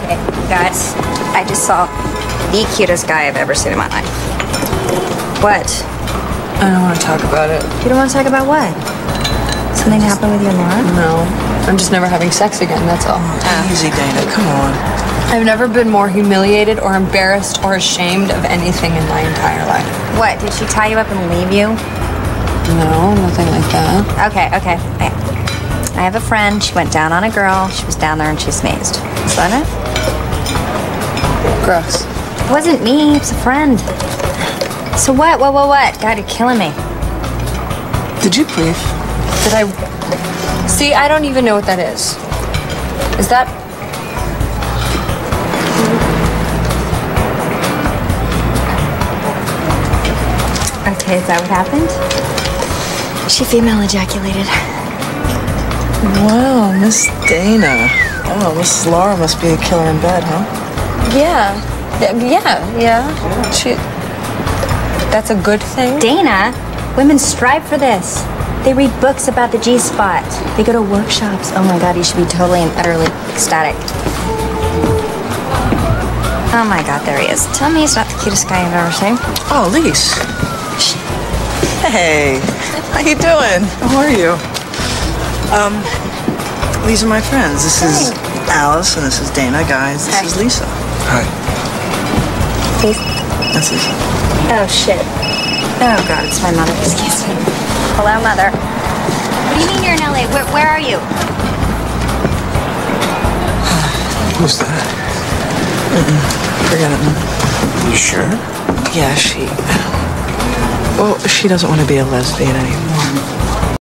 Okay, guys, I just saw the cutest guy I've ever seen in my life. What? I don't want to talk about it. You don't want to talk about what? Something happened with you and Laura? No. I'm just never having sex again, that's all. Easy, Dana, come on. I've never been more humiliated or embarrassed or ashamed of anything in my entire life. What, did she tie you up and leave you? No, nothing like that. Okay. I have a friend, she went down on a girl, she was down there and she sneezed. Is that it? Gross. It wasn't me, it was a friend. So what? God, you're killing me. Did you breathe? Did I... See, I don't even know what that is. Is that... Okay, is that what happened? She female ejaculated. Wow, Miss Dana. Oh, Miss Laura must be a killer in bed, huh? Yeah. She... That's a good thing? Dana, women strive for this. They read books about the G-spot. They go to workshops. Oh my God, you should be totally and utterly ecstatic. Oh my God, there he is. Tell me he's not the cutest guy I've ever seen. Oh, Lise. Hey, how you doing? How are you? These are my friends. This is Alice and this is Dana. Guys, this is Lisa. Hi. Please. That's Lisa. Oh, shit. Oh, God, it's my mother. Excuse me. Hello, Mother. What do you mean you're in LA? Where are you? Who's that? Forget it, man. You sure? Yeah, well, she doesn't want to be a lesbian anymore.